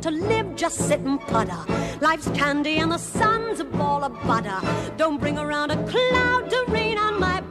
want to live, just sit and putter. Life's candy and the sun's a ball of butter. Don't bring around a cloud to rain on my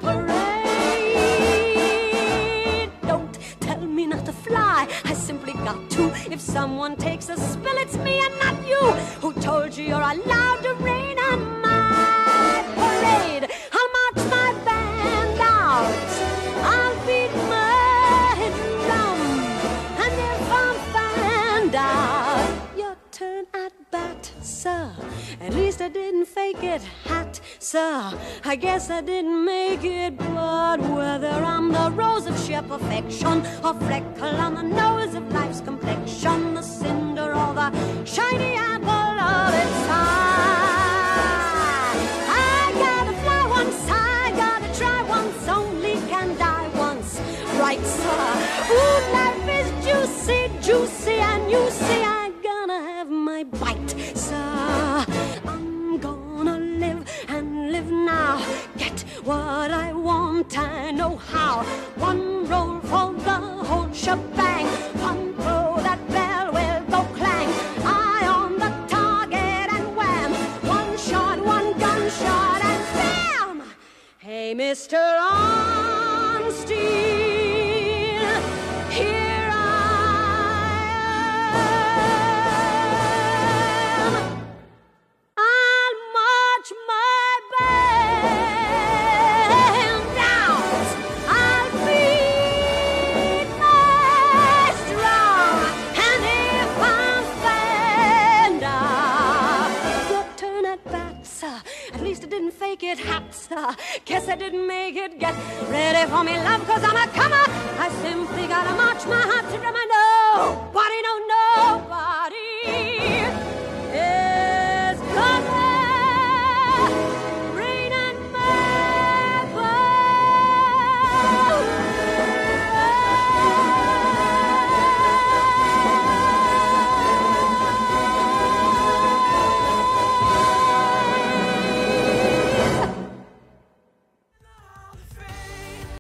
parade. Don't tell me not to fly, I simply got to. If someone takes a spill, it's me and not you. Who told you you're allowed to rain on my parade? I'll march my band out, I'll beat my drum, and if I'm found out, your turn at bat, sir. At least I didn't fake it, hat, sir. I guess I didn't make it, but whether I'm the rose of sheer perfection or freckle on the nose of life's complexion, the cinder or the shiny apple of its eye, I gotta fly once, I gotta try once, only can die once, right, sir? Ooh, life is juicy, juicy, and you see I'm gonna have my bite, sir. I'm gonna live and live now, get what I want, I know how. One roll for the whole shebang, one throw, that bell will go clang. Eye on the target and wham, one shot, one gunshot and bam! Hey, Mr. Ornstein, here I am. I'll march my band out, I'll beat my drum, and if I'm found out, your turn at bat, sir. At least I didn't fake it, hat, sir. Guess I didn't make it. Get ready for me, love, 'cause I'm a comer. I simply gotta march my heart to drum.